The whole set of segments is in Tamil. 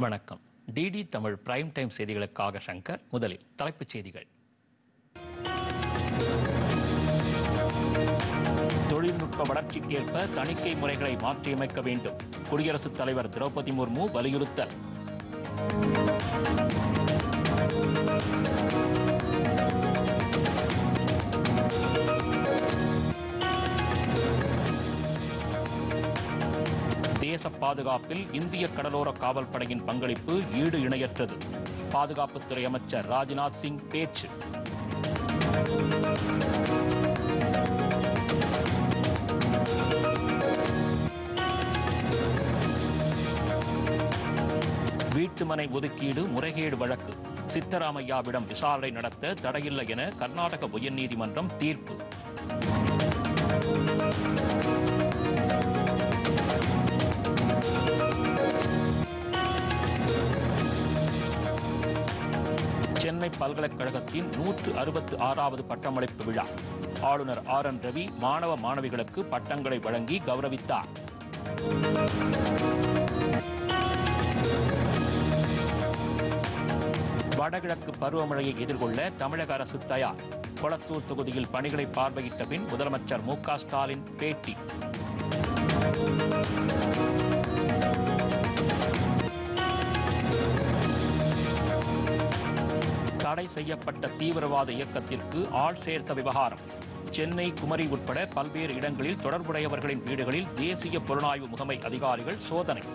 வணக்கம். டிடி தமிழ் பிரைம் டைம் செய்திகளுக்காக சங்கர். முதலில் தலைப்புச் செய்திகள். தொழில்நுட்ப வளர்ச்சிக்கேற்ப தணிக்கை முறைகளை மாற்றியமைக்க வேண்டும். குடியரசுத் தலைவர் திரௌபதி முர்மு வலியுறுத்தல். தேச பாதுகாப்பில் இந்திய கடலோர காவல் படையின் பங்களிப்பு ஈடு இணையற்றது. பாதுகாப்புத்துறை அமைச்சர் ராஜ்நாத் சிங் பேச்சு. வீட்டுமனை ஒதுக்கீடு முறைகேடு வழக்கு. சித்தராமையாவிடம் விசாரணை நடத்த தடையில்லை என கர்நாடக உயர்நீதிமன்றம் தீர்ப்பு. சென்னை பல்கலைக்கழகத்தின் 166வது பட்டமளிப்பு விழா. ஆளுநர் RN ரவி மாணவ மாணவிகளுக்கு பட்டங்களை வழங்கி கௌரவித்தார். வடகிழக்கு பருவமழையை எதிர்கொள்ள தமிழக அரசு தயார். கொளத்தூர் தொகுதியில் பணிகளை பார்வையிட்ட பின் முதலமைச்சர் MK ஸ்டாலின் பேட்டி. தடை செய்யப்பட்ட தீவிரவாத இயக்கத்திற்கு ஆள் சேர்த்த விவகாரம். சென்னை, குமரி உட்பட பல்வேறு இடங்களில் தொடர்புடையவர்களின் வீடுகளில் தேசிய புலனாய்வு முகமை அதிகாரிகள் சோதனை.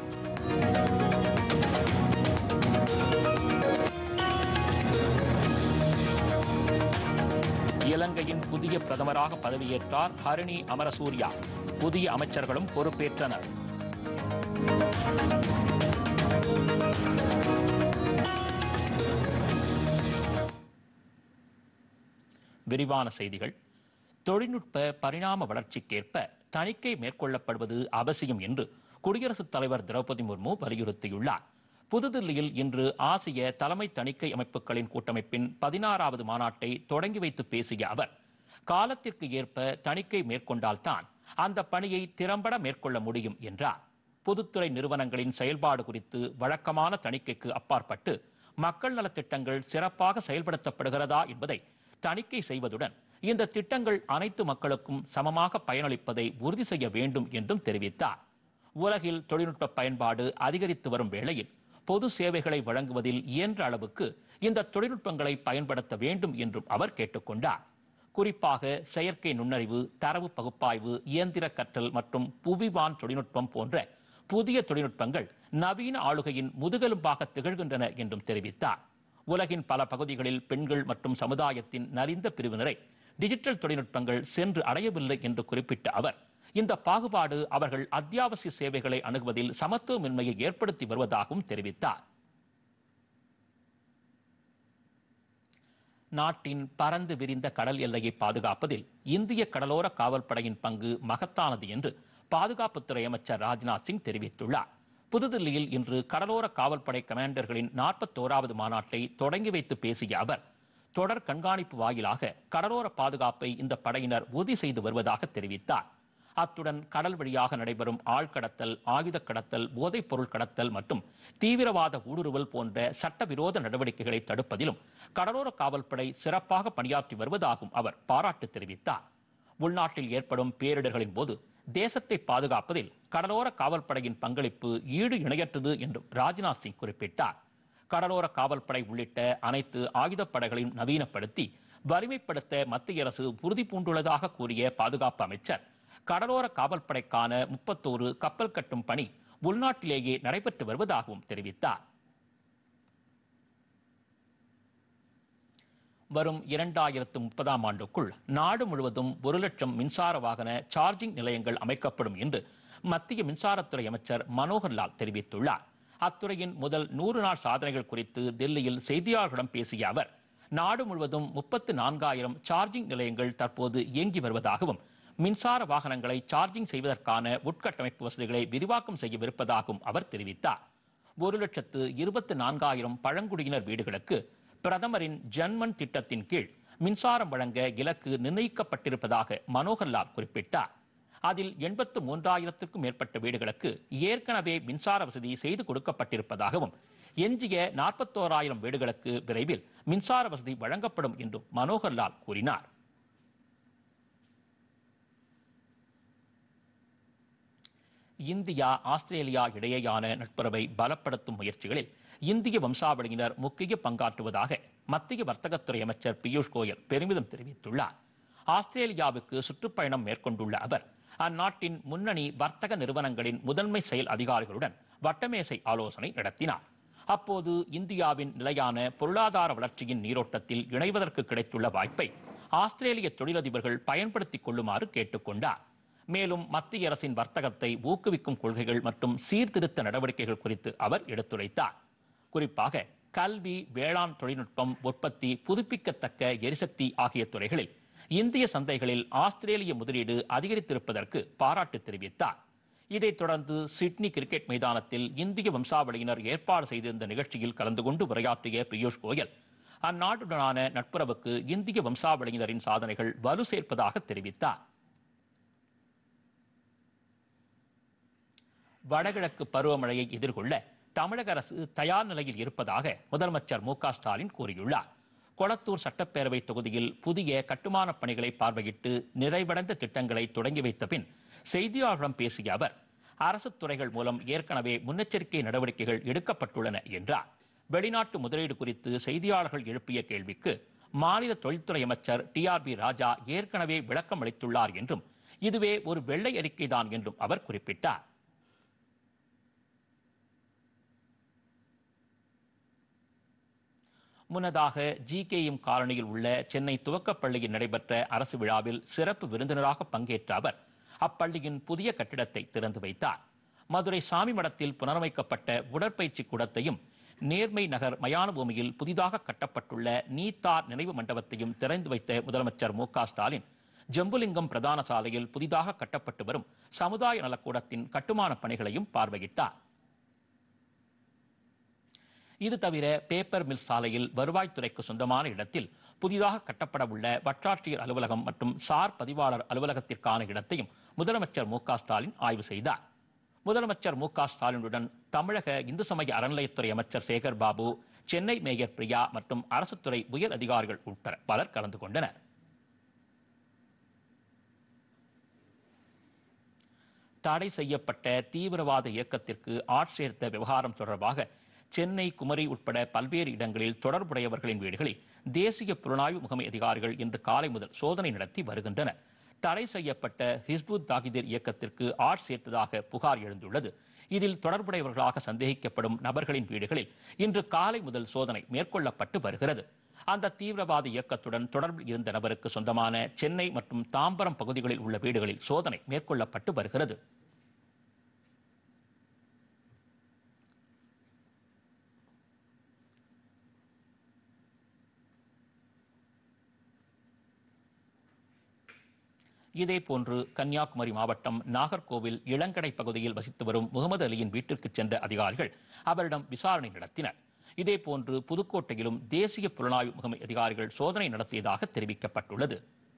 இலங்கையின் புதிய பிரதமராக பதவியேற்றார் ஹரிணி அமரசூரியா. புதிய அமைச்சர்களும் பொறுப்பேற்றனர். விரிவான செய்திகள். தொழில்நுட்ப பரிணாம வளர்ச்சிக்கேற்ப தணிக்கை மேற்கொள்ளப்படுவது அவசியம் என்று குடியரசுத் தலைவர் திரௌபதி முர்மு வலியுறுத்தியுள்ளார். புதுதில்லியில் இன்று ஆசிய தலைமை தணிக்கை அமைப்புகளின் கூட்டமைப்பின் 16வது மாநாட்டை தொடங்கி வைத்து பேசிய அவர், காலத்திற்கு ஏற்ப தணிக்கை மேற்கொண்டால்தான் அந்த பணியை திறம்பட மேற்கொள்ள முடியும் என்றார். பொதுத்துறை நிறுவனங்களின் செயல்பாடு குறித்து வழக்கமான தணிக்கைக்கு அப்பாற்பட்டு மக்கள் நலத்திட்டங்கள் சிறப்பாக செயல்படுத்தப்படுகிறதா என்பதை தணிக்கை செய்வதுடன் இந்த திட்டங்கள் அனைத்து மக்களுக்கும் சமமாக பயனளிப்பதை உறுதி செய்ய வேண்டும் என்றும் தெரிவித்தார். உலகில் தொழில்நுட்ப பயன்பாடு அதிகரித்து வரும் வேளையில் பொது சேவைகளை வழங்குவதில் இயன்ற அளவுக்கு இந்த தொழில்நுட்பங்களை பயன்படுத்த வேண்டும் என்றும் அவர் கேட்டுக்கொண்டார். குறிப்பாக செயற்கை நுண்ணறிவு, தரவு பகுப்பாய்வு, இயந்திர கற்றல் மற்றும் புவிவான் தொழில்நுட்பம் போன்ற புதிய தொழில்நுட்பங்கள் நவீன ஆளுகையின் முதுகெலும்பாக திகழ்கின்றன என்றும் தெரிவித்தார். உலகின் பல பகுதிகளில் பெண்கள் மற்றும் சமுதாயத்தின் நலிந்த பிரிவினரை டிஜிட்டல் தொழில்நுட்பங்கள் சென்று அடையவில்லை என்று குறிப்பிட்ட அவர், இந்த பாகுபாடு அவர்கள் அத்தியாவசிய சேவைகளை அணுகுவதில் சமத்துவமின்மையை ஏற்படுத்தி வருவதாகவும் தெரிவித்தார். நாட்டின் பரந்து விரிந்த கடல் எல்லையை பாதுகாப்பதில் இந்திய கடலோர காவல் படையின் பங்கு மகத்தானது என்று பாதுகாப்புத்துறை அமைச்சர் ராஜ்நாத் சிங் தெரிவித்துள்ளார். புதுதில்லியில் இன்று கடலோர காவல்படை கமாண்டர்களின் 41வது மாநாட்டை தொடங்கி வைத்து பேசிய அவர், தொடர் கண்காணிப்பு வாயிலாக கடலோர பாதுகாப்பை இந்த படையினர் உறுதி செய்து வருவதாக தெரிவித்தார். அத்துடன் கடல் வழியாக நடைபெறும் ஆழ்கடத்தல், ஆயுத கடத்தல், போதைப் பொருள் கடத்தல் மற்றும் தீவிரவாத ஊடுருவல் போன்ற சட்டவிரோத நடவடிக்கைகளை தடுப்பதிலும் கடலோர காவல்படை சிறப்பாக பணியாற்றி வருவதாகவும் அவர் பாராட்டு தெரிவித்தார். உள்நாட்டில் ஏற்படும் பேரிடர்களின் போது தேசத்தை பாதுகாப்பதில் கடலோர காவல்படையின் பங்களிப்பு ஈடு இணையற்றது என்றும் ராஜ்நாத் சிங் குறிப்பிட்டார். கடலோர காவல்படை உள்ளிட்ட அனைத்து ஆயுதப்படைகளையும் நவீனப்படுத்தி வலிமைப்படுத்த மத்திய அரசு உறுதி பூண்டுள்ளதாக கூறிய பாதுகாப்பு அமைச்சர், கடலோர காவல்படைக்கான 31 கப்பல் கட்டும் பணி உள்நாட்டிலேயே நடைபெற்று வருவதாகவும் தெரிவித்தார். வரும் 2030ஆம் ஆண்டுக்குள் நாடு முழுவதும் 1 லட்சம் மின்சார வாகன சார்ஜிங் நிலையங்கள் அமைக்கப்படும் என்று மத்திய மின்சாரத்துறை அமைச்சர் மனோகர்லால் தெரிவித்துள்ளார். அத்துறையின் முதல் 100 நாள் சாதனைகள் குறித்து தில்லியில் செய்தியாளர்களிடம் பேசிய அவர், நாடு முழுவதும் 34,000 சார்ஜிங் நிலையங்கள் தற்போது இயங்கி வருவதாகவும், மின்சார வாகனங்களை சார்ஜிங் செய்வதற்கான உட்கட்டமைப்பு வசதிகளை விரிவாக்கம் செய்யவிருப்பதாகவும் அவர் தெரிவித்தார். 1,24,000 பழங்குடியினர் வீடுகளுக்கு பிரதமரின் ஜன்மன் திட்டத்தின் கீழ் மின்சாரம் வழங்க இலக்கு நிர்ணயிக்கப்பட்டிருப்பதாக மனோகர்லால் குறிப்பிட்டார். அதில் 83,000க்கும் மேற்பட்ட வீடுகளுக்கு ஏற்கனவே மின்சார வசதி செய்து கொடுக்கப்பட்டிருப்பதாகவும், எஞ்சிய 41,000 வீடுகளுக்கு விரைவில் மின்சார வசதி வழங்கப்படும் என்றும் மனோகர்லால் கூறினார். இந்தியா ஆஸ்திரேலியா இடையேயான நட்புறவை பலப்படுத்தும் முயற்சிகளில் இந்திய வம்சாவளியினர் முக்கிய பங்காற்றுவதாக மத்திய வர்த்தகத்துறை அமைச்சர் பியூஷ் கோயல் பெருமிதம் தெரிவித்துள்ளார். ஆஸ்திரேலியாவுக்கு சுற்றுப்பயணம் மேற்கொண்டுள்ள அவர் அந்நாட்டின் முன்னணி வர்த்தக நிறுவனங்களின் முதன்மை செயல் அதிகாரிகளுடன் வட்டமேசை ஆலோசனை நடத்தினார். அப்போது இந்தியாவின் நிலையான பொருளாதார வளர்ச்சியின் நீரோட்டத்தில் இணைவதற்கு கிடைத்துள்ள வாய்ப்பை ஆஸ்திரேலிய தொழிலதிபர்கள் பயன்படுத்திக் கொள்ளுமாறு கேட்டுக்கொண்டார். மேலும் மத்திய அரசின் வர்த்தகத்தை ஊக்குவிக்கும் கொள்கைகள் மற்றும் சீர்திருத்த நடவடிக்கைகள் குறித்து அவர் எடுத்துரைத்தார். குறிப்பாக கல்வி, வேளாண் தொழில்நுட்பம், உற்பத்தி, புதுப்பிக்கத்தக்க எரிசக்தி ஆகிய துறைகளில் இந்திய சந்தைகளில் ஆஸ்திரேலிய முதலீடு அதிகரித்திருப்பதற்கு பாராட்டு தெரிவித்தார். இதைத் தொடர்ந்து சிட்னி கிரிக்கெட் மைதானத்தில் இந்திய வம்சாவளியினர் ஏற்பாடு செய்திருந்த நிகழ்ச்சியில் கலந்து கொண்டு உரையாற்றிய பியூஷ் கோயல் அந்நாட்டுடனான நட்புறவுக்கு இந்திய வம்சாவளியினரின் சாதனைகள் வலு சேர்ப்பதாக தெரிவித்தார். வடகிழக்கு பருவமழையை எதிர்கொள்ள தமிழக அரசு தயார் நிலையில் இருப்பதாக முதலமைச்சர் மு.க. ஸ்டாலின் கூறியுள்ளார். கொளத்தூர் சட்டப்பேரவை தொகுதியில் புதிய கட்டுமான பணிகளை பார்வையிட்டு நிறைவடைந்த திட்டங்களை தொடங்கி வைத்த பின் செய்தியாளர்களிடம் பேசிய அவர், அரசு துறைகள் மூலம் ஏற்கனவே முன்னெச்சரிக்கை நடவடிக்கைகள் எடுக்கப்பட்டுள்ளன என்றார். வெளிநாட்டு முதலீடு குறித்து செய்தியாளர்கள் எழுப்பிய கேள்விக்கு மாநில தொழில்துறை அமைச்சர் TRB ராஜா ஏற்கனவே விளக்கம் அளித்துள்ளார் என்றும் இதுவே ஒரு வெள்ளை அறிக்கைதான் என்றும் அவர் குறிப்பிட்டார். முன்னதாக GKM காலனியில் உள்ள சென்னை துவக்கப்பள்ளியில் நடைபெற்ற அரசு விழாவில் சிறப்பு விருந்தினராக பங்கேற்ற அவர் அப்பள்ளியின் புதிய கட்டிடத்தை திறந்து வைத்தார். மதுரை சாமி மடத்தில் புனரமைக்கப்பட்ட உடற்பயிற்சி கூடத்தையும் நேர்மை நகர் மயான பூமியில் புதிதாக கட்டப்பட்டுள்ள நீத்தார் நினைவு மண்டபத்தையும் திறந்து வைத்த முதலமைச்சர் மு.க. ஸ்டாலின் ஜம்புலிங்கம் பிரதான சாலையில் புதிதாக கட்டப்பட்டு வரும் சமுதாய நலக்கூடத்தின் கட்டுமான பணிகளையும் பார்வையிட்டார். இது தவிர பேப்பர் மில் சாலையில் வருவாய்த்துறைக்கு சொந்தமான இடத்தில் புதிதாக கட்டப்பட உள்ள வட்டாட்சியர் அலுவலகம் மற்றும் சார் பதிவாளர் அலுவலகத்திற்கான இடத்தையும் முதலமைச்சர் மு.க. ஸ்டாலின் ஆய்வு செய்தார். முதலமைச்சர் மு.க. ஸ்டாலினுடன் தமிழக இந்து சமய அறநிலையத்துறை அமைச்சர் சேகர் பாபு, சென்னை மேயர் பிரியா மற்றும் அரசுத்துறை உயர் அதிகாரிகள் உட்பட பலர் கலந்து கொண்டனர். தடை செய்யப்பட்ட தீவிரவாத இயக்கத்திற்கு ஆட்சேர்த்த விவகாரம் தொடர்பாக சென்னை, குமரி உட்பட பல்வேறு இடங்களில் தொடர்புடையவர்களின் வீடுகளில் தேசிய புலனாய்வு முகமை அதிகாரிகள் இன்று காலை முதல் சோதனை நடத்தி வருகின்றனர். தடை செய்யப்பட்ட ஹிஸ்புத் தாகிதிர் இயக்கத்திற்கு சேர்த்ததாக புகார் எழுந்துள்ளது. இதில் தொடர்புடையவர்களாக சந்தேகிக்கப்படும் நபர்களின் வீடுகளில் இன்று காலை முதல் சோதனை மேற்கொள்ளப்பட்டு வருகிறது. அந்த தீவிரவாத இயக்கத்துடன் தொடர்பில் இருந்த நபருக்கு சொந்தமான சென்னை மற்றும் தாம்பரம் பகுதிகளில் உள்ள வீடுகளில் சோதனை மேற்கொள்ளப்பட்டு வருகிறது. இதேபோன்று கன்னியாகுமரி மாவட்டம் நாகர்கோவில் இளங்கடை பகுதியில் வசித்து வரும் முகமது அலியின் வீட்டிற்கு சென்ற அதிகாரிகள் அவரிடம் விசாரணை நடத்தினர். இதேபோன்று புதுக்கோட்டையிலும் தேசிய புலனாய்வு முகமை அதிகாரிகள் சோதனை நடத்தியதாக தெரிவிக்கப்பட்டுள்ளது.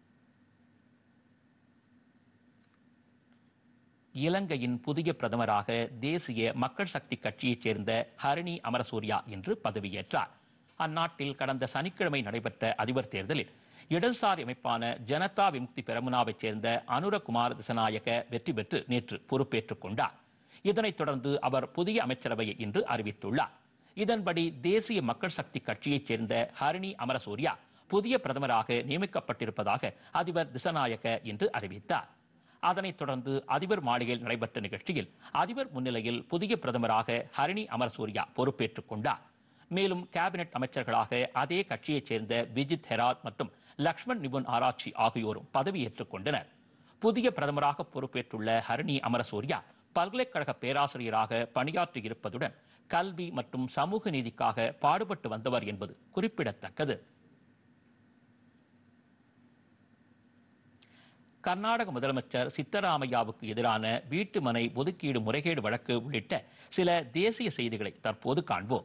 இலங்கையின் புதிய பிரதமராக தேசிய மக்கள் சக்தி கட்சியைச் சேர்ந்த ஹரிணி அமரசூரியா இன்று பதவியேற்றார். அந்நாட்டில் கடந்த சனிக்கிழமை நடைபெற்ற அதிபர் தேர்தலில் இடதுசாரி அமைப்பான ஜனதா விமுக்தி பெரமுனாவைச் சேர்ந்த அனுரகுமார் திசநாயக்க வெற்றி பெற்று நேற்று பொறுப்பேற்றுக் கொண்டார். இதனைத் தொடர்ந்து அவர் புதிய அமைச்சரவையை இன்று அறிவித்துள்ளார். இதன்படி தேசிய மக்கள் சக்தி கட்சியைச் சேர்ந்த ஹரிணி அமரசூரியா புதிய பிரதமராக நியமிக்கப்பட்டிருப்பதாக அதிபர் திசநாயக்க இன்று அறிவித்தார். அதனைத் தொடர்ந்து அதிபர் மாளிகையில் நடைபெற்ற நிகழ்ச்சியில் அதிபர் முன்னிலையில் புதிய பிரதமராக ஹரிணி அமரசூரியா பொறுப்பேற்றுக் கொண்டார். மேலும் கேபினெட் அமைச்சர்களாக அதே கட்சியைச் சேர்ந்த விஜித் ஹெராத் மற்றும் லக்ஷ்மண் நிபுன் ஆராய்ச்சி ஆகியோரும் பதவியேற்றுக் கொண்டனர். புதிய பிரதமராக பொறுப்பேற்றுள்ள ஹரிணி அமரசூரியா பல்கலைக்கழக பேராசிரியராக பணியாற்றியிருப்பதுடன் கல்வி மற்றும் சமூக நீதிக்காக பாடுபட்டு வந்தவர் என்பது குறிப்பிடத்தக்கது. கர்நாடக முதலமைச்சர் சித்தராமையாவுக்கு எதிரான வீட்டுமனை ஒதுக்கீடு முறைகேடு வழக்கு உள்ளிட்ட சில தேசிய செய்திகளை தற்போது காண்போம்.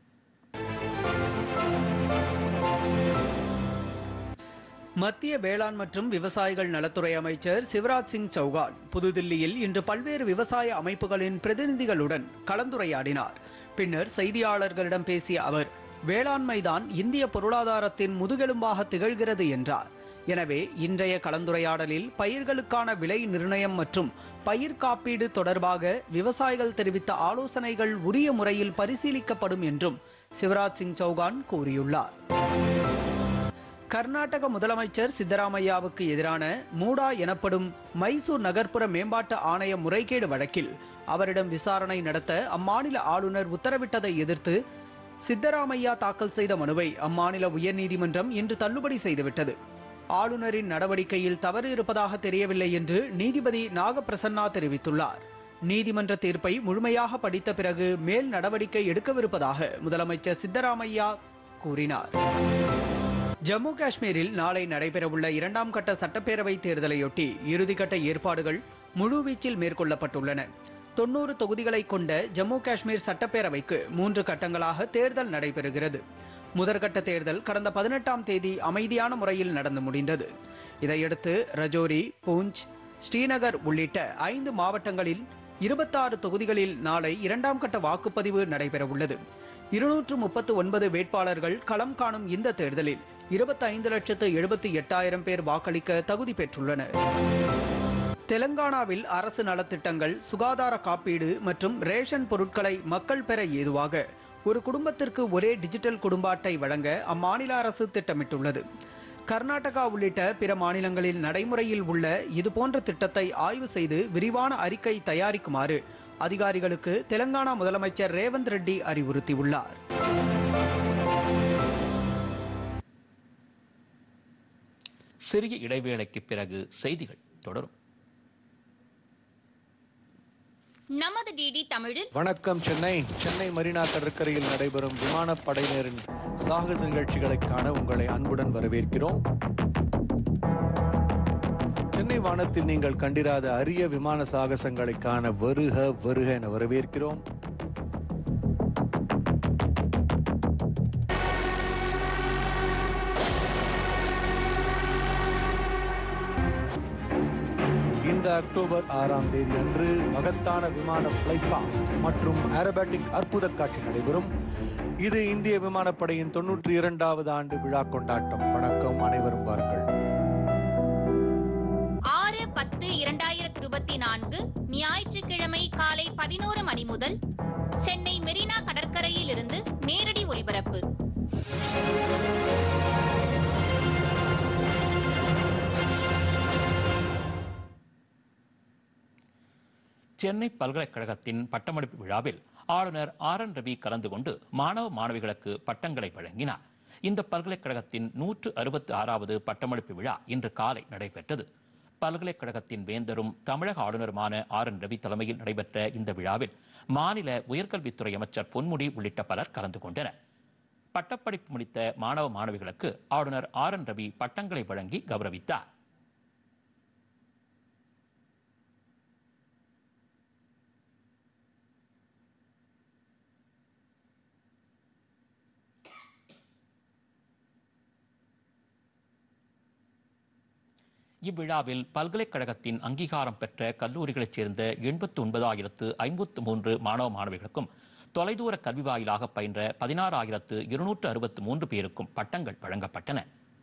மத்திய வேளாண் மற்றும் விவசாயிகள் நலத்துறை அமைச்சர் சிவராஜ் சிங் சௌகான் புதுதில்லியில் இன்று பல்வேறு விவசாய அமைப்புகளின் பிரதிநிதிகளுடன் கலந்துரையாடினார். பின்னர் செய்தியாளர்களிடம் பேசிய அவர், வேளாண்மைதான் இந்திய பொருளாதாரத்தின் முதுகெலும்பாக திகழ்கிறது என்றார். எனவே இன்றைய கலந்துரையாடலில் பயிர்களுக்கான விலை நிர்ணயம் மற்றும் பயிர் காப்பீடு தொடர்பாக விவசாயிகள் தெரிவித்த ஆலோசனைகள் உரிய முறையில் பரிசீலிக்கப்படும் என்றும் சிவராஜ் சிங் சௌகான் கூறியுள்ளார். கர்நாடக முதலமைச்சர் சித்தராமையாவுக்கு எதிரான மூடா எனப்படும் மைசூர் நகர்ப்புற மேம்பாட்டு ஆணைய முறைகேடு வழக்கில் அவரிடம் விசாரணை நடத்த அம்மாநில ஆளுநர் உத்தரவிட்டதை எதிர்த்து சித்தராமையா தாக்கல் செய்த மனுவை அம்மாநில உயர்நீதிமன்றம் இன்று தள்ளுபடி செய்துவிட்டது. ஆளுநரின் நடவடிக்கையில் தவறு இருப்பதாக தெரியவில்லை என்று நீதிபதி நாகப்பிரசன்னா தெரிவித்துள்ளார். நீதிமன்ற தீர்ப்பை முழுமையாக படித்த பிறகு மேல் நடவடிக்கை எடுக்கவிருப்பதாக முதலமைச்சர் சித்தராமையா கூறினார். ஜம்மு காஷ்மீரில் நாளை நடைபெறவுள்ள 2ஆம் கட்ட சட்டப்பேரவை தேர்தலையொட்டி இறுதிக்கட்ட ஏற்பாடுகள் முழுவீச்சில் மேற்கொள்ளப்பட்டுள்ளன. 90 தொகுதிகளை கொண்ட ஜம்மு காஷ்மீர் சட்டப்பேரவைக்கு 3 கட்டங்களாக தேர்தல் நடைபெறுகிறது. முதற்கட்ட தேர்தல் கடந்த 18ஆம் தேதி அமைதியான முறையில் நடந்து முடிந்தது. இதையடுத்து ரஜோரி, பூஞ்ச், ஸ்ரீநகர் உள்ளிட்ட 5 மாவட்டங்களில் 26 தொகுதிகளில் நாளை 2ஆம் கட்ட வாக்குப்பதிவு நடைபெறவுள்ளது. 239 வேட்பாளர்கள் களம் காணும் இந்த தேர்தலில் 25,78,000 பேர் வாக்களிக்க தகுதி பெற்றுள்ளனர். தெலங்கானாவில் அரசு நலத்திட்டங்கள், சுகாதார காப்பீடு மற்றும் ரேஷன் பொருட்களை மக்கள் பெற ஏதுவாக ஒரு குடும்பத்திற்கு ஒரே டிஜிட்டல் குடும்ப அட்டை வழங்க அம்மாநில அரசு திட்டமிட்டுள்ளது. கர்நாடகா உள்ளிட்ட பிற மாநிலங்களில் நடைமுறையில் உள்ள இதுபோன்ற திட்டத்தை ஆய்வு செய்து விரிவான அறிக்கை தயாரிக்குமாறு அதிகாரிகளுக்கு தெலங்கானா முதலமைச்சர் ரேவந்த் ரெட்டி அறிவுறுத்தியுள்ளார். சிறிய இடைவேளைக்கு பிறகு செய்திகள் தொடரும். நமது டிடி தமிழில் வணக்கம் சென்னை. சென்னை மெரினா கடற்கரையில் நடைபெறும் விமானப்படையினரின் சாகச நிகழ்ச்சிகளை காண உங்களை அன்புடன் வரவேற்கிறோம். சென்னை வானத்தில் நீங்கள் கண்டிராத அரிய விமான சாகசங்களை காண வருக வருக என வரவேற்கிறோம். இந்த அக்டோபர் 6ஆம் தேதி அன்று மகத்தான விமான ஃப்ளை பாஸ்ட் மற்றும் ஏரோபேட்டிக் அற்புத காட்சி நடைபெறும். இது இந்திய விமானப்படையின் 92வது ஆண்டு விழா கொண்டாட்டம். வணக்கம், அனைவரும் வாருங்கள். 6/10/2024 ஞாயிற்றுக்கிழமை காலை 11 மணி முதல் சென்னை மெரினா கடற்கரையில் இருந்து நேரடி ஒளிபரப்பு. சென்னை பல்கலைக்கழகத்தின் பட்டமளிப்பு விழாவில் ஆளுநர் RN ரவி கலந்து கொண்டு மாணவ மாணவிகளுக்கு பட்டங்களை வழங்கினார். இந்த பல்கலைக்கழகத்தின் 166வது பட்டமளிப்பு விழா இன்று காலை நடைபெற்றது. பல்கலைக்கழகத்தின் வேந்தரும் தமிழக ஆளுநருமான RN ரவி தலைமையில் நடைபெற்ற இந்த விழாவில் மாநில உயர்கல்வித்துறை அமைச்சர் பொன்முடி உள்ளிட்ட பலர் கலந்து கொண்டனர். பட்டப்படிப்பு முடித்த மாணவ மாணவிகளுக்கு ஆளுநர் RN ரவி பட்டங்களை வழங்கி கௌரவித்தார். இவ்விழாவில் பல்கலைக்கழகத்தின் அங்கீகாரம் பெற்ற கல்லூரிகளைச் சேர்ந்த 89,053 மாணவ மாணவிகளுக்கும் தொலைதூர கல்வி வாயிலாக பயின்ற 16,263 பேருக்கும் பட்டங்கள் வழங்கப்பட்டன.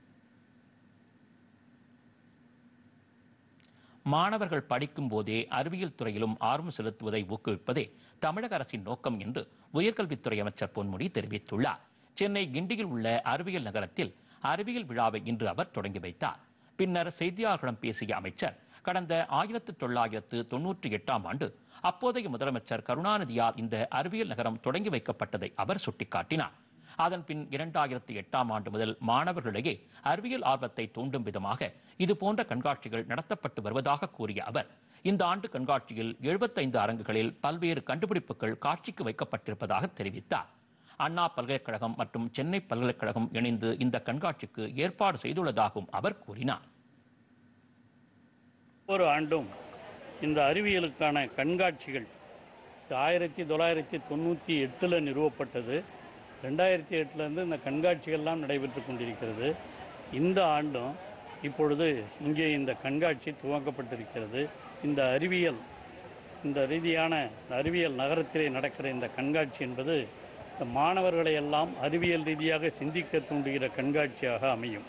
மாணவர்கள் படிக்கும் போதே அறிவியல் துறையிலும் ஆர்வம் செலுத்துவதை ஊக்குவிப்பதே தமிழக அரசின் நோக்கம் என்று உயர்கல்வித்துறை அமைச்சர் பொன்முடி தெரிவித்துள்ளார். சென்னை கிண்டியில் உள்ள அறிவியல் நகரத்தில் அறிவியல் விழாவை இன்று அவர் தொடங்கி வைத்தார். பின்னர் செய்தியாளர்களிடம் பேசிய அமைச்சர், கடந்த 1998ஆம் ஆண்டு அப்போதைய முதலமைச்சர் கருணாநிதியால் இந்த அறிவியல் நகரம் தொடங்கி வைக்கப்பட்டதை அவர் சுட்டிக்காட்டினார். அதன் பின் 2008ஆம் ஆண்டு முதல் மாணவர்களிடையே அறிவியல் ஆர்வத்தை தூண்டும் விதமாக இதுபோன்ற கண்காட்சிகள் நடத்தப்பட்டு வருவதாக கூறிய அவர், இந்த ஆண்டு கண்காட்சியில் 75 அரங்குகளில் பல்வேறு கண்டுபிடிப்புகள் காட்சிக்கு வைக்கப்பட்டிருப்பதாக தெரிவித்தார். அண்ணா பல்கலைக்கழகம் மற்றும் சென்னை பல்கலைக்கழகம் இணைந்து இந்த கண்காட்சிக்கு ஏற்பாடு செய்துள்ளதாகவும் அவர் கூறினார். ஒவ்வொரு ஆண்டும் இந்த அறிவியலுக்கான கண்காட்சிகள் 1998 நிறுவப்பட்டது. 2008 இந்த கண்காட்சிகள்லாம் நடைபெற்று கொண்டிருக்கிறது. இந்த ஆண்டும் இப்பொழுது இங்கே இந்த கண்காட்சி துவங்கப்பட்டிருக்கிறது. இந்த அறிவியல் இந்த ரீதியான அறிவியல் நகரத்திலே நடக்கிற இந்த கண்காட்சி என்பது இந்த மாணவர்களை எல்லாம் அறிவியல் ரீதியாக சிந்திக்க தூண்டுகிற கண்காட்சியாக அமையும்.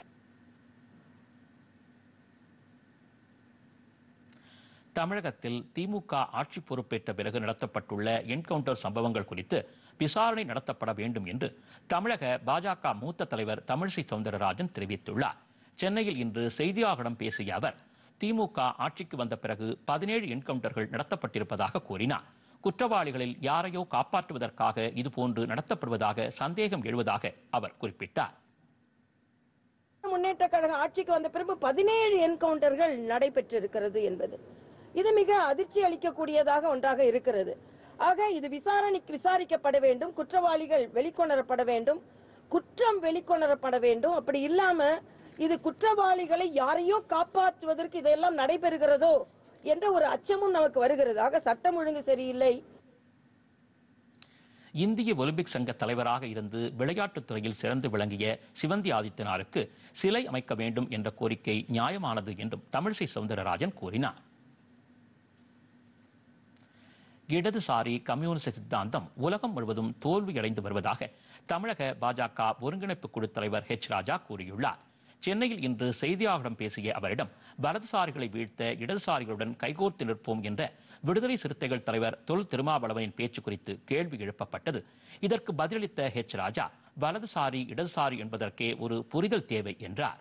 தமிழகத்தில் திமுக ஆட்சி பொறுப்பேற்ற பிறகு நடத்தப்பட்டுள்ள என்கவுண்டர் சம்பவங்கள் குறித்து விசாரணை நடத்தப்பட வேண்டும் என்று தமிழக பாஜக மூத்த தலைவர் தமிழிசை சவுந்தரராஜன் தெரிவித்துள்ளார். சென்னையில் இன்று செய்தியாளர்களிடம் பேசிய அவர், திமுக ஆட்சிக்கு வந்த பிறகு 17 என்கவுண்டர்கள் நடத்தப்பட்டிருப்பதாக கூறினார். குற்றவாளிகளில் யாரையோ காப்பாற்றுவதற்காக இதுபோன்று நடத்தப்படுவதாக சந்தேகம் எழுவதாக அவர் குறிப்பிட்டார். முன்னேற்ற கழக ஆட்சிக்கு வந்த பிறகு 17 என்கவுண்டர்கள் நடைபெற்றிருக்கிறது என்பது இது மிக அதிர்ச்சி அளிக்கக்கூடியதாக ஒன்றாக இருக்கிறது. ஆக இது விசாரிக்கப்பட வேண்டும், குற்றவாளிகள் வெளிக்கொணரப்பட வேண்டும், குற்றம் வெளிக்கொணரப்பட வேண்டும். அப்படி இல்லாம இது குற்றவாளிகளை யாரையோ காப்பாற்றுவதற்கு இதெல்லாம் நடைபெறுகிறதோ என்ற ஒரு அச்சமும் நமக்கு வருகிறது. ஆக சட்டம் ஒழுங்கு சரியில்லை. இந்திய ஒலிம்பிக் சங்க தலைவராக இருந்து விளையாட்டுத் துறையில் சிறந்து விளங்கிய சிவந்தி ஆதித்தனாருக்கு சிலை அமைக்க வேண்டும் என்ற கோரிக்கை நியாயமானது என்றும் தமிழிசை சவுந்தரராஜன் கூறினார். இடதுசாரி கம்யூனிஸ்ட் சித்தாந்தம் உலகம் முழுவதும் தோல்வியடைந்து வருவதாக தமிழக பாஜக ஒருங்கிணைப்பு குழு தலைவர் H. ராஜா கூறியுள்ளார். சென்னையில் இன்று செய்தியாளர்களிடம் பேசிய அவரிடம், வலதுசாரிகளை வீழ்த்த இடதுசாரிகளுடன் கைகோர்த்து நிற்போம் என்ற விடுதலை சிறுத்தைகள் தலைவர் தொல் திருமாவளவனின் பேச்சு குறித்து கேள்வி எழுப்பப்பட்டது. இதற்கு பதிலளித்த H. ராஜா, வலதுசாரி இடதுசாரி என்பதற்கே ஒரு புரிதல் தேவை என்றார்.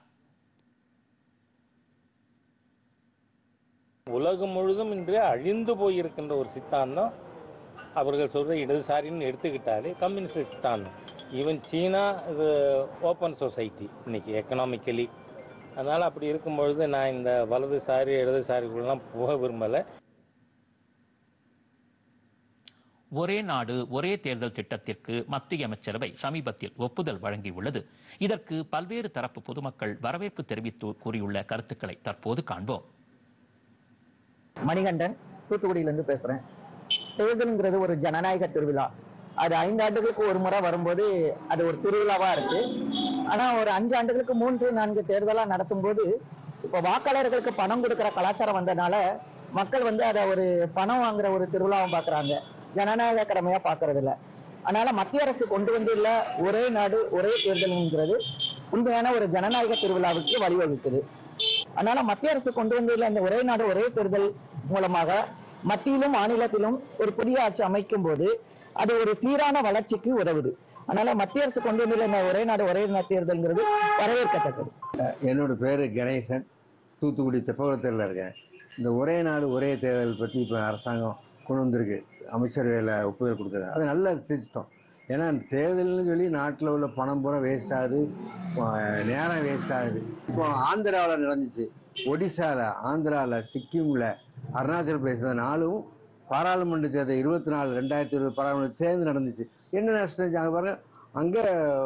உலகம் முழுதும் இன்று அழிந்து போயிருக்கின்ற ஒரு சித்தாந்தம் அவர்கள் சொல்ற இடதுசாரின்னு எடுத்துக்கிட்டாலே கம்யூனிஸ்ட் சித்தாந்தம். ஈவன் சீனா இது ஓப்பன் சொசைட்டி இன்னைக்கு எக்கனாமிக்கலி. அதனால் அப்படி இருக்கும்பொழுது நான் இந்த வலதுசாரி இடதுசாரிகளெலாம் போக விரும்பலை. ஒரே நாடு ஒரே தேர்தல் திட்டத்திற்கு மத்திய அமைச்சரவை சமீபத்தில் ஒப்புதல் வழங்கியுள்ளது. இதற்கு பல்வேறு தரப்பு பொதுமக்கள் வரவேற்பு தெரிவித்து கூறியுள்ள கருத்துக்களை தற்போது காண்போம். மணிகண்டன், தூத்துக்குடியிலிருந்து பேசுறேன். தேர்தல்ங்கிறது ஒரு ஜனநாயக திருவிழா. அது 5 ஆண்டுகளுக்கு ஒரு முறை வரும்போது அது ஒரு திருவிழாவா இருக்கு. ஆனா ஒரு 5 ஆண்டுகளுக்கு 3-4 தேர்தலா நடத்தும் போது இப்ப வாக்காளர்களுக்கு பணம் கொடுக்கிற கலாச்சாரம் வந்ததுனால மக்கள் அதை ஒரு பணம் வாங்குற ஒரு திருவிழாவை பாக்குறாங்க, ஜனநாயக கடமையா பாக்குறது இல்ல. அதனால மத்திய அரசு கொண்டு வந்துள்ள ஒரே நாடு ஒரே தேர்தல்ங்கிறது உண்மையான ஒரு ஜனநாயக திருவிழாவுக்கு வழிவகுக்குது. அதனால மத்திய அரசு கொண்டு வந்துள்ள இந்த ஒரே நாடு ஒரே தேர்தல் மூலமாக மத்தியிலும் மாநிலத்திலும் ஒரு புதிய ஆட்சி அமைக்கும் போது அது ஒரு சீரான வளர்ச்சிக்கு உதவுது. அதனால மத்திய அரசு கொண்டு வந்துள்ள இந்த ஒரே நாடு ஒரே தேர்தல்ங்கிறது வரவேற்கத்தக்கது. என்னோட பேரு கணேசன், தூத்துக்குடி தெப்பகுளத்தில் இருக்கேன். இந்த ஒரே நாடு ஒரே தேர்தல் பற்றி இப்போ அரசாங்கம் கொண்டு வந்திருக்கு, அமைச்சரவையில் ஒப்புதல் கொடுத்துருக்கு. அது நல்ல திட்டம். ஏன்னா தேர்தல்னு சொல்லி நாட்டில் உள்ள பணம் பூரா வேஸ்ட் ஆகுது, நேரம் வேஸ்ட் ஆகுது. இப்போ ஆந்திராவில் நடந்துச்சு, ஒடிசாவில், ஆந்திராவில், சிக்கிமில், அருணாச்சல் பிரதேச 4ம் பாராளுமன்ற தேர்தல் 2024 பாராளுமன்ற சேர்ந்து நடந்துச்சு. என்ன நஷ்டம் பாருங்க, அங்கே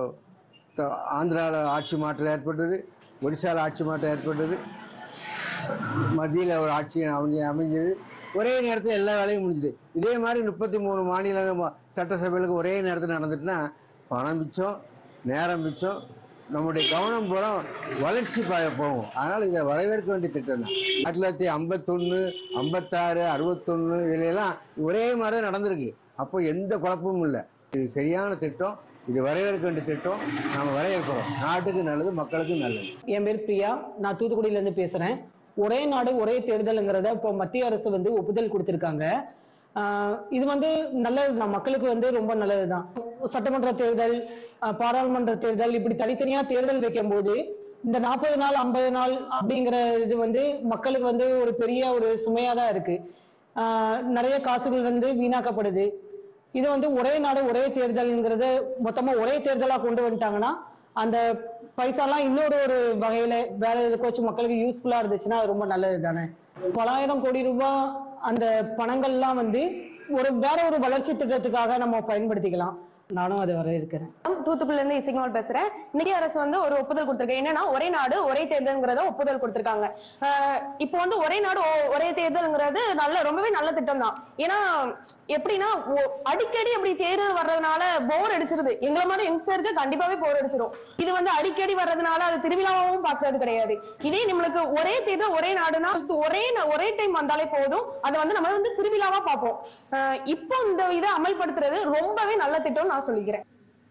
ஆந்திராவில் ஆட்சி மாற்றம் ஏற்பட்டது, ஒடிசாவில் ஆட்சி மாற்றம் ஏற்பட்டது, மத்தியில் ஒரு ஆட்சி அமைஞ்சது. ஒரே நேரத்தில் எல்லா வேலையும் முடிஞ்சுது. இதே மாதிரி 33 மாநில சட்டசபைகளுக்கு ஒரே நேரத்தில் நடந்துட்டுனா பணம் மிச்சம், நேரம் மிச்சம், நம்முடைய கவனம் பூரா வளர்ச்சி போகும். அதனால் இதை வரவேற்க வேண்டிய திட்டம் தான். 1951, 56, 61 இதுலாம் ஒரே மாதிரி நடந்திருக்கு. அப்போ எந்த குழப்பமும் இல்லை. இது சரியான திட்டம், இது வரவேற்க வேண்டிய திட்டம். நாம் வரவேற்கிறோம். நாட்டுக்கு நல்லது, மக்களுக்கு நல்லது. என் பேர் பிரியா, நான் தூத்துக்குடியிலேருந்து பேசுகிறேன். ஒரே நாடு ஒரே தேர்தலுங்கிறத இப்போ மத்திய அரசு ஒப்புதல் கொடுத்துருக்காங்க. இது நல்லதுதான், மக்களுக்கு ரொம்ப நல்லதுதான். சட்டமன்ற தேர்தல், பாராளுமன்ற தேர்தல் இப்படி தனித்தனியா தேர்தல் வைக்கும் போது இந்த 40 நாள் 50 நாள் அப்படிங்கிற இது மக்களுக்கு ஒரு பெரிய ஒரு சுமையா தான் இருக்கு. நிறைய காசுகள் வீணாக்கப்படுது. இது ஒரே நாடு ஒரே தேர்தல்ங்கிறத மொத்தமா ஒரே தேர்தலா கொண்டு வந்துட்டாங்கன்னா அந்த பைசாலாம் இன்னொரு ஒரு வகையில வேற எதுக்காச்சும் மக்களுக்கு யூஸ்ஃபுல்லா இருந்துச்சுன்னா அது ரொம்ப நல்லது தானே. பல ஆயிரம் கோடி ரூபாய் அந்த பணங்கள்லாம் வேற ஒரு வளர்ச்சி திட்டத்துக்காக நம்ம பயன்படுத்திக்கலாம். நானும் அதை வரவேற்கிறேன். தூத்துக்குடில இருந்து இசைக்கமல் பேசுறேன். இன்னைக்கு அரசு ஒரு ஒப்புதல் கொடுத்திருக்காங்க. என்னன்னா ஒரே நாடு ஒரே தேர்தல்ங்கிறத ஒப்புதல் கொடுத்திருக்காங்க. இப்போ ஒரே நாடு ஒரே தேர்தல்ங்கிறது ரொம்பவே நல்ல திட்டம் தான். ஏன்னா எப்படின்னா அடிக்கடி அப்படி தேர்தல் வர்றதுனால போர் அடிச்சிருது. எங்களை மாதிரி யங்ஸ்டருக்கு கண்டிப்பாவே போர் அடிச்சிடும். இது அடிக்கடி வர்றதுனால அது திருவிழாவும் பார்க்கறது கிடையாது. இதே நம்மளுக்கு ஒரே தேர்தல் ஒரே நாடுனா ஒரே டைம் வந்தாலே போதும். அதை நம்ம திருவிழாவா பார்ப்போம். இப்போ இந்த இதை அமல்படுத்துறது ரொம்பவே நல்ல திட்டம் நான் சொல்லிக்கிறேன்.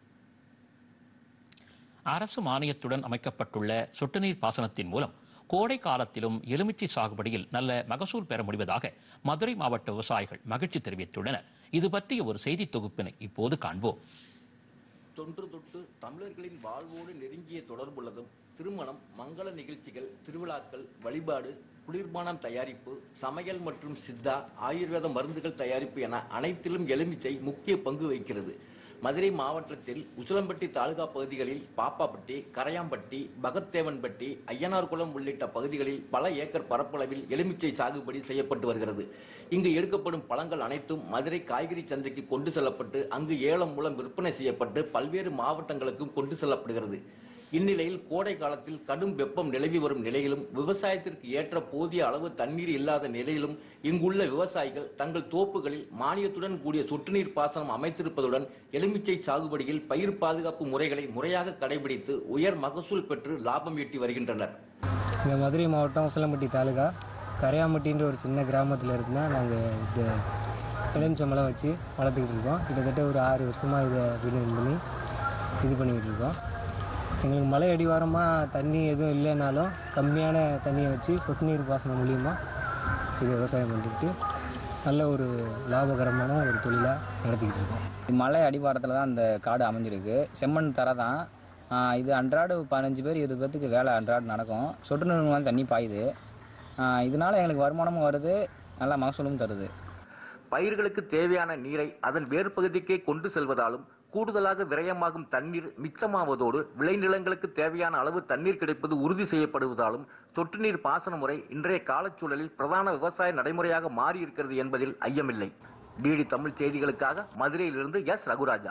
அரசு மானியத்துடன் அமைக்கப்பட்டுள்ள சொட்டு நீர் பாசனத்தின் மூலம் கோடை காலத்திலும் எலுமிச்சை சாகுபடியில் நல்ல மகசூல் பெற முடிவதாக மதுரை மாவட்ட விவசாயிகள் மகிழ்ச்சி தெரிவித்துள்ளனர். இது பற்றிய ஒரு செய்தி தொகுப்பினை இப்போது காண்போம். தொன்று தொட்டு தமிழர்களின் வாழ்வோடு நெருங்கிய தொடர்புள்ளதும் திருமணம், மங்கள நிகழ்ச்சிகள், திருவிழாக்கள், வழிபாடு, குளிர்பானம் தயாரிப்பு, சமையல் மற்றும் சித்தா, ஆயுர்வேத மருந்துகள் தயாரிப்பு என அனைத்திலும் எலுமிச்சை முக்கிய பங்கு வகிக்கிறது. மதுரை மாவட்டத்தில் உசிலம்பட்டி தாலுகா பகுதிகளில் பாப்பாப்பட்டி, கரையாம்பட்டி, பகத்தேவன்பட்டி, ஐயனார்குளம் உள்ளிட்ட பகுதிகளில் பல ஏக்கர் பரப்பளவில் எலுமிச்சை சாகுபடி செய்யப்பட்டு வருகிறது. இங்கு எடுக்கப்படும் பழங்கள் அனைத்தும் மதுரை காய்கறி சந்தைக்கு கொண்டு செல்லப்பட்டு அங்கு ஏலம் மூலம் விற்பனை செய்யப்பட்டு பல்வேறு மாவட்டங்களுக்கும் கொண்டு செல்லப்படுகிறது. இந்நிலையில் கோடை காலத்தில் கடும் வெப்பம் நிலவி வரும் நிலையிலும் விவசாயத்திற்கு ஏற்ற போதிய அளவு தண்ணீர் இல்லாத நிலையிலும் இங்குள்ள விவசாயிகள் தங்கள் தோப்புகளில் மானியத்துடன் கூடிய சொட்டு நீர் பாசனம் அமைத்திருப்பதுடன் எலுமிச்சை சாகுபடியில் பயிர் பாதுகாப்பு முறைகளை முறையாக கடைபிடித்து உயர் மகசூல் பெற்று லாபம் ஈட்டி வருகின்றனர். மதுரை மாவட்டம் உசிலம்பட்டி தாலுகா கரையாம்பட்டின்ற ஒரு சின்ன கிராமத்தில் இருந்தால் நாங்கள் இந்த எலுமிச்சம்பழம் வச்சு வளர்த்துக்கிட்டு இருக்கோம். கிட்டத்தட்ட ஒரு 6 வருஷமாக இதை பண்ணி இது பண்ணிக்கிட்டு இருக்கோம். எங்களுக்கு மலை அடிவாரமாக தண்ணி எதுவும் இல்லைனாலும் கம்மியான தண்ணியை வச்சு சொட்டு நீர் பாசனம் மூலியமாக இது விவசாயம் பண்ணிக்கிட்டு நல்ல ஒரு லாபகரமான ஒரு தொழிலாக நடத்திக்கிட்டு இருக்கோம். மலை அடிவாரத்தில் தான் அந்த காடு அமைஞ்சிருக்கு. செம்மண் தர தான். இது அன்றாடு 15 பேர் 20 பேர்த்துக்கு வேலை அன்றாடு நடக்கும். சொட்டு நீர் மூலம் தண்ணி பாயுது. இதனால் எங்களுக்கு வருமானமும் வருது, நல்லா மகசூலும் தருது. பயிர்களுக்கு தேவையான நீரை அதன் வேறு பகுதிக்கே கொண்டு செல்வதாலும் கூடுதலாக விரயமாகும் தண்ணீர் மிச்சமாவதோடு விளைநிலங்களுக்கு தேவையான அளவு தண்ணீர் கிடைப்பது உறுதி செய்யப்படுவதாலும் சொட்டு நீர் பாசன முறை இன்றைய காலச்சூழலில் பிரதான விவசாய நடைமுறையாக மாறி இருக்கிறது என்பதில் ஐயமில்லை. டிடி தமிழ் செய்திகளுக்காக மதுரையிலிருந்து எஸ் ரகுராஜா.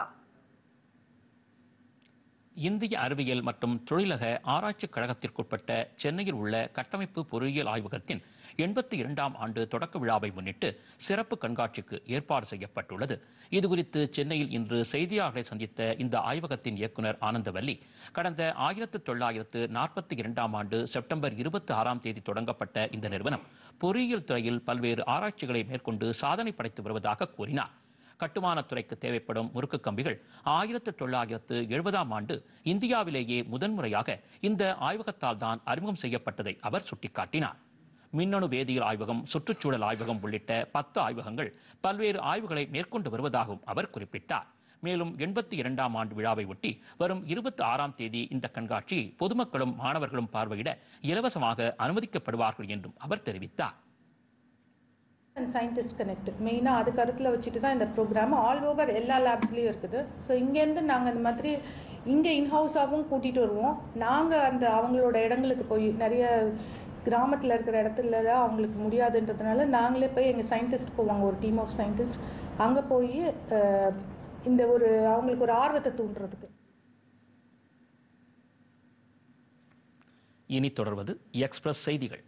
இந்திய அறிவியல் மற்றும் தொழிலக ஆராய்ச்சி கழகத்திற்குட்பட்ட சென்னையில் உள்ள கட்டமைப்பு பொறியியல் ஆய்வகத்தின் 82ஆம் ஆண்டு தொடக்க விழாவை முன்னிட்டு சிறப்பு கண்காட்சிக்கு ஏற்பாடு செய்யப்பட்டுள்ளது. இதுகுறித்து சென்னையில் இன்று செய்தியாளர்களை சந்தித்த இந்த ஆய்வகத்தின் இயக்குநர் ஆனந்தவல்லி, கடந்த 1942ஆம் ஆண்டு செப்டம்பர் 26ஆம் தேதி தொடங்கப்பட்ட இந்த நிறுவனம் பொறியியல் துறையில் பல்வேறு ஆராய்ச்சிகளை மேற்கொண்டு சாதனை படைத்து வருவதாக கூறினார். கட்டுமானத்துறைக்கு தேவைப்படும் முறுக்கு கம்பிகள் 1970ஆம் ஆண்டு இந்தியாவிலேயே முதன்முறையாக இந்த ஆய்வகத்தால் தான் அறிமுகம் செய்யப்பட்டதை அவர் சுட்டிக்காட்டினார். மின்னணு வேதியியல் ஆய்வகம், சுற்றுச்சூழல் ஆய்வகம் உள்ளிட்ட 10 ஆய்வகங்கள் பல்வேறு ஆய்வுகளை மேற்கொண்டு வருவதாகவும் அவர் குறிப்பிட்டார். மேலும் 82ஆம் ஆண்டு விழாவை ஒட்டி வரும் 26ஆம் தேதி இந்த கண்காட்சியை பொதுமக்களும் மாணவர்களும் பார்வையிட இலவசமாக அனுமதிக்கப்படுவார்கள் என்றும் அவர் தெரிவித்தார். சயின்டிஸ்ட் கனெக்ட் மெயினாக அது கருத்தில் வச்சுட்டு தான் இந்த ப்ரோக்ராம் ஆல் ஓவர் எல்லா லேப்ஸ்லேயும் இருக்குது. ஸோ இங்கேருந்து நாங்கள் இந்த மாதிரி இங்கே இன்ஹவுஸாகவும் கூட்டிகிட்டு வருவோம். நாங்கள் அவங்களோட இடங்களுக்கு போய் நிறைய கிராமத்தில் இருக்கிற இடத்துல தான் அவங்களுக்கு முடியாதுன்றதுனால நாங்களே போய் எங்கள் சயின்டிஸ்ட் போவாங்க, ஒரு டீம் ஆஃப் சயின்டிஸ்ட் அங்கே போய் இந்த அவங்களுக்கு ஒரு ஆர்வத்தை தூண்டுறதுக்கு. இனி தொடர்வது எக்ஸ்பிரஸ் செய்திகள்.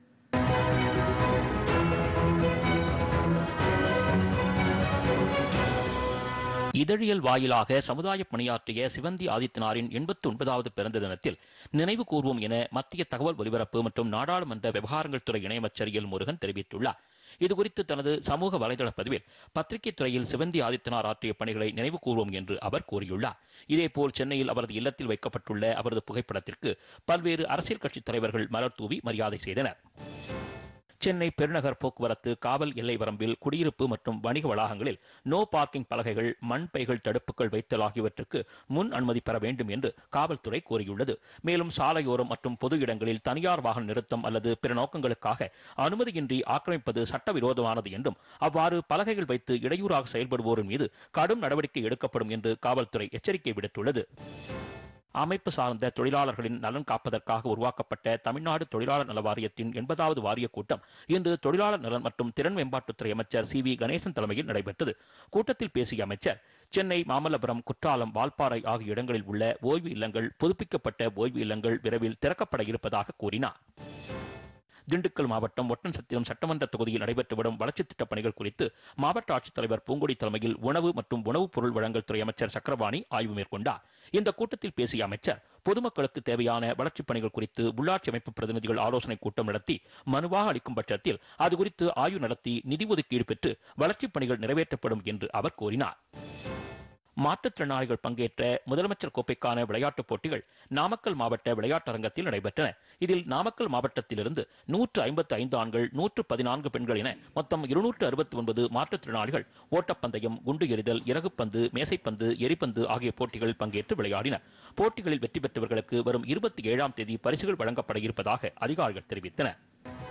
இதழியல் வாயிலாக சமுதாய பணியாற்றிய சிவந்தி ஆதித்தனாரின் 89வது பிறந்த தினத்தில் நினைவு கூர்வோம் என மத்திய தகவல் ஒலிபரப்பு மற்றும் நாடாளுமன்ற விவகாரங்கள் துறை இணையமைச்சர் எல் முருகன் தெரிவித்துள்ளார். இதுகுறித்து தனது சமூக வலைதள பதிவில் பத்திரிகை துறையில் சிவந்தி ஆதித்தனார் ஆற்றிய பணிகளை நினைவு கூர்வோம் என்று அவர் கூறியுள்ளார். இதேபோல் சென்னையில் அவரது இல்லத்தில் வைக்கப்பட்டுள்ள அவரது புகைப்படத்திற்கு பல்வேறு அரசியல் கட்சி தலைவர்கள் மலர் தூவி மரியாதை செய்தனர். சென்னை பெருநகர் போக்குவரத்து காவல் எல்லை வரம்பில் குடியிருப்பு மற்றும் வணிக வளாகங்களில் நோ பார்க்கிங் பலகைகள், மண் பைகள் தடுப்புகள் வைத்தல் ஆகியவற்றுக்கு முன் அனுமதி பெற வேண்டும் என்று காவல்துறை கோரியுள்ளது. மேலும் சாலையோரம் மற்றும் பொது இடங்களில் தனியார் வாகன நிறுத்தம் அல்லது பிற நோக்கங்களுக்காக அனுமதியின்றி ஆக்கிரமிப்பது சட்டவிரோதமானது என்றும் அவ்வாறு பலகைகள் வைத்து இடையூறாக செயல்படுவோரின் மீது கடும் நடவடிக்கை எடுக்கப்படும் என்று காவல்துறை எச்சரிக்கை விடுத்துள்ளது. அமைப்பு சார்ந்த தொழிலாளர்களின் நலன் காப்பதற்காக உருவாக்கப்பட்ட தமிழ்நாடு தொழிலாளர் நல வாரியத்தின் 80வது வாரிய கூட்டம் இன்று தொழிலாளர் நலன் மற்றும் திறன் மேம்பாட்டுத்துறை அமைச்சர் சி வி கணேசன் தலைமையில் நடைபெற்றது. கூட்டத்தில் பேசிய அமைச்சர், சென்னை, மாமல்லபுரம், குற்றாலம், வால்பாறை ஆகிய இடங்களில் உள்ள ஓய்வு இல்லங்கள், புதுப்பிக்கப்பட்ட ஓய்வு இல்லங்கள் விரைவில் திறக்கப்பட இருப்பதாக கூறினார். திண்டுக்கல் மாவட்டம் ஒட்டன்சத்திரம் சட்டமன்ற தொகுதியில் நடைபெற்று வரும் வளர்ச்சித் திட்டப் பணிகள் குறித்து மாவட்ட ஆட்சித்தலைவர் பூங்கொடி தலைமையில் உணவு மற்றும் உணவுப் பொருள் வழங்கல் துறை அமைச்சர் சக்கரபாணி ஆய்வு மேற்கொண்டார். இந்த கூட்டத்தில் பேசிய அமைச்சர், பொதுமக்களுக்கு தேவையான வளர்ச்சிப் பணிகள் குறித்து உள்ளாட்சி அமைப்பு பிரதிநிதிகள் ஆலோசனை கூட்டம் நடத்தி மனுவாக அளிக்கும் பட்சத்தில் அது குறித்து ஆய்வு நடத்தி நிதி ஒதுக்கீடு பெற்று வளர்ச்சிப் பணிகள் நிறைவேற்றப்படும் என்று அவர் கூறினார். மாற்றுத்திறனாளிகள் பங்கேற்ற முதலமைச்சர் கோப்பைக்கான விளையாட்டுப் போட்டிகள் நாமக்கல் மாவட்ட விளையாட்டரங்கத்தில் நடைபெற்றன. இதில் நாமக்கல் மாவட்டத்திலிருந்து 155 ஆண்கள், 114 பெண்கள் என மொத்தம் 269 மாற்றுத்திறனாளிகள் ஓட்டப்பந்தயம், குண்டு எறிதல், இறகுப்பந்து, மேசைப்பந்து, எரிப்பந்து ஆகிய போட்டிகளில் பங்கேற்று விளையாடினர். போட்டிகளில் வெற்றி பெற்றவர்களுக்கு வரும் 27ஆம் தேதி பரிசுகள் வழங்கப்பட இருப்பதாக அதிகாரிகள் தெரிவித்தனர்.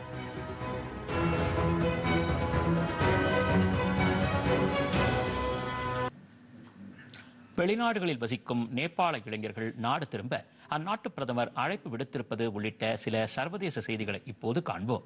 வெளிநாடுகளில் வசிக்கும் நேபாள இளைஞர்கள் நாடு திரும்ப அந்நாட்டு பிரதமர் அழைப்பு விடுத்திருப்பது உள்ளிட்ட சில சர்வதேச செய்திகளை இப்போது காண்போம்.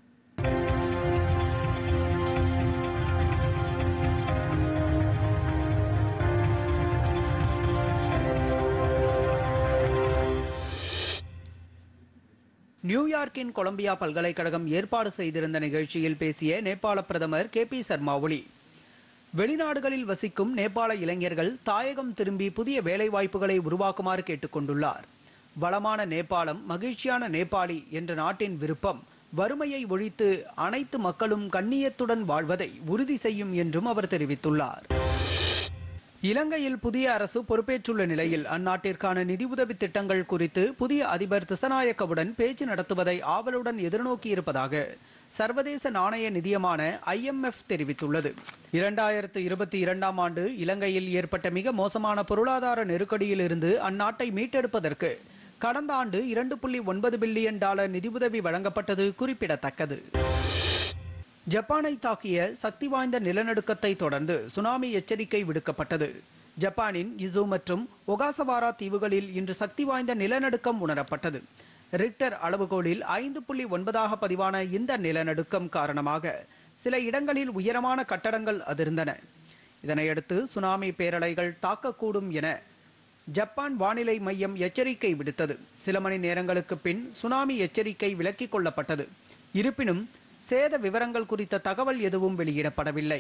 நியூயார்க்கின் கொலம்பியா பல்கலைக்கழகம் ஏற்பாடு செய்திருந்த நிகழ்ச்சியில் பேசிய நேபாள பிரதமர் KP சர்மா ஒலி, வெளிநாடுகளில் வசிக்கும் நேபாள இளைஞர்கள் தாயகம் திரும்பி புதிய வேலைவாய்ப்புகளை உருவாக்குமாறு கேட்டுக்கொண்டுள்ளார். வளமான நேபாளம், மகிழ்ச்சியான நேபாளி என்ற நாட்டின் விருப்பம் வறுமையை ஒழித்து அனைத்து மக்களும் கண்ணியத்துடன் வாழ்வதை உறுதி செய்யும் என்றும் அவர் தெரிவித்துள்ளார். இலங்கையில் புதிய அரசு பொறுப்பேற்றுள்ள நிலையில் அந்நாட்டிற்கான நிதியுதவி திட்டங்கள் குறித்து புதிய அதிபர் திசநாயக்கவுடன் பேச்சு நடத்துவதை ஆவலுடன் எதிர்நோக்கியிருப்பதாக சர்வதேச நாணய நிதியமான IMF தெரிவித்துள்ளது. 2022ஆம் ஆண்டு இலங்கையில் ஏற்பட்ட மிக மோசமான பொருளாதார நெருக்கடியில் இருந்து அந்நாட்டை மீட்டெடுப்பதற்கு கடந்த ஆண்டு $2.9 பில்லியன் நிதியுதவி வழங்கப்பட்டது குறிப்பிடத்தக்கது. ஜப்பானை தாக்கிய சக்தி வாய்ந்த நிலநடுக்கத்தை தொடர்ந்து சுனாமி எச்சரிக்கை விடுக்கப்பட்டது. ஜப்பானின் இசு மற்றும் ஒகாசவாரா தீவுகளில் இன்று சக்தி வாய்ந்த நிலநடுக்கம் உணரப்பட்டது. ரிக்டர் அளவுகோலில் 5.9 பதிவான இந்த நிலநடுக்கம் காரணமாக சில இடங்களில் உயரமான கட்டடங்கள் அதிர்ந்தன. இதனையடுத்து சுனாமி பேரலைகள் தாக்கக்கூடும் என ஜப்பான் வானிலை மையம் எச்சரிக்கை விடுத்தது. சில மணி நேரங்களுக்கு பின் சுனாமி எச்சரிக்கை விலக்கிக் கொள்ளப்பட்டது. இருப்பினும் சேத விவரங்கள் குறித்த தகவல் எதுவும் வெளியிடப்படவில்லை.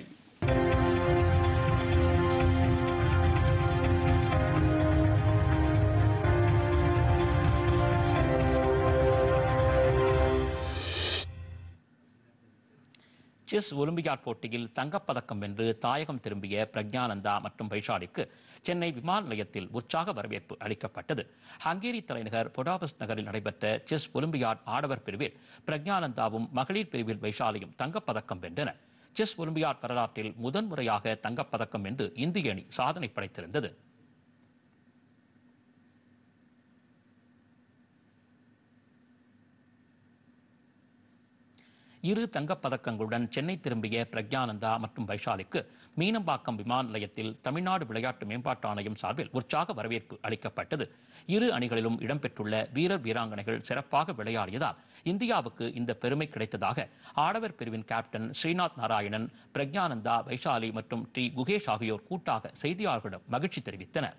செஸ் ஒலிம்பியாட் போட்டியில் தங்கப்பதக்கம் வென்று தாயகம் திரும்பிய பிரக்ஞானந்தா மற்றும் வைஷாலிக்கு சென்னை விமான நிலையத்தில் உற்சாக வரவேற்பு அளிக்கப்பட்டது. ஹங்கேரி தலைநகர் புடாபெஸ்ட் நகரில் நடைபெற்ற செஸ் ஒலிம்பியாட் ஆடவர் பிரிவில் பிரக்ஞானந்தாவும் மகளிர் பிரிவில் வைஷாலியும் தங்கப்பதக்கம் வென்றனர். செஸ் ஒலிம்பியாட் வரலாற்றில் முதன்முறையாக தங்கப்பதக்கம் வென்று இந்திய அணி சாதனை படைத்திருந்தது. இரு தங்கப்பதக்கங்களுடன் சென்னை திரும்பிய பிரக்ஞானந்தா மற்றும் வைஷாலிக்கு மீனம்பாக்கம் விமான நிலையத்தில் தமிழ்நாடு விளையாட்டு மேம்பாட்டு ஆணையம் சார்பில் உற்சாக வரவேற்பு அளிக்கப்பட்டது. இரு அணிகளிலும் இடம்பெற்றுள்ள வீரர் வீராங்கனைகள் சிறப்பாக விளையாடியதால் இந்தியாவுக்கு இந்த பெருமை கிடைத்ததாக ஆடவர் பிரிவின் கேப்டன் ஸ்ரீநாத் நாராயணன், பிரக்ஞானந்தா, வைஷாலி மற்றும் டி குகேஷ் ஆகியோர் கூட்டாக செய்தியாளர்களிடம் மகிழ்ச்சி தெரிவித்தனர்.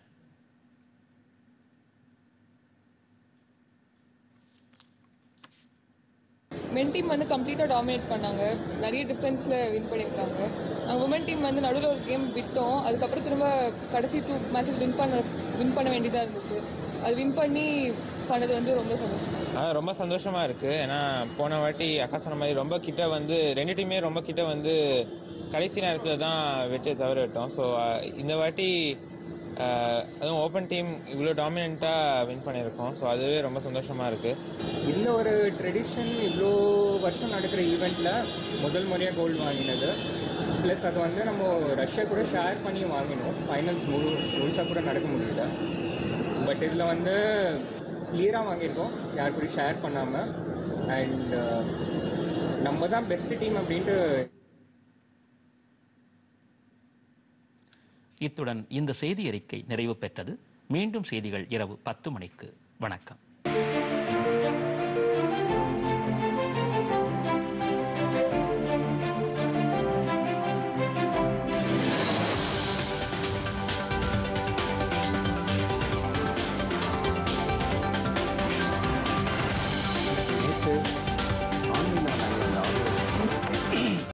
மென் டீம் வந்து கம்ப்ளீட்டாக டாமினேட் பண்ணாங்க, நிறைய டிஃப்ரென்ஸில் வின் பண்ணியிருக்காங்க. நாங்கள் உமன் டீம் வந்து நடுவில் ஒரு கேம் விட்டோம், அதுக்கப்புறம் திரும்ப கடைசி 2 மேட்சஸ் வின் பண்ண வேண்டியதாக இருந்துச்சு. அது வின் பண்ணி பண்ணது வந்து ரொம்ப சந்தோஷமாக ரொம்ப சந்தோஷமாக இருக்குது. ஏன்னா போன வாட்டி அக்கா சொன்ன மாதிரி ரொம்ப கிட்ட வந்து 2 டீமே ரொம்ப கிட்ட வந்து கடைசி நேரத்தில் தான் வெற்றி தவற விட்டோம். ஸோ இந்த வாட்டி அதுவும் ஓப்பன் டீம் இவ்வளோ டாமினண்ட்டாக வின் பண்ணியிருக்கோம். ஸோ அதுவே ரொம்ப சந்தோஷமாக இருக்குது. இந்த ஒரு ட்ரெடிஷன் இவ்வளோ வருஷம் நடக்கிற ஈவெண்ட்டில் முதல் முறையாக கோல்டு வாங்கினது. ப்ளஸ் அது வந்து நம்ம ரஷ்யா கூட ஷேர் பண்ணி வாங்கினோம். ஃபைனல்ஸ் முழுசாக கூட நடக்க முடியல. பட் இதில் வந்து கிளியராக வாங்கியிருக்கோம், யார் கூட ஷேர் பண்ணாமல். அண்ட் நம்ம தான் பெஸ்ட் டீம் அப்படின்ட்டு. இத்துடன் இந்த செய்தி அறிக்கை நிறைவு பெற்றது. மீண்டும் செய்திகள் இரவு 10 மணிக்கு. வணக்கம்.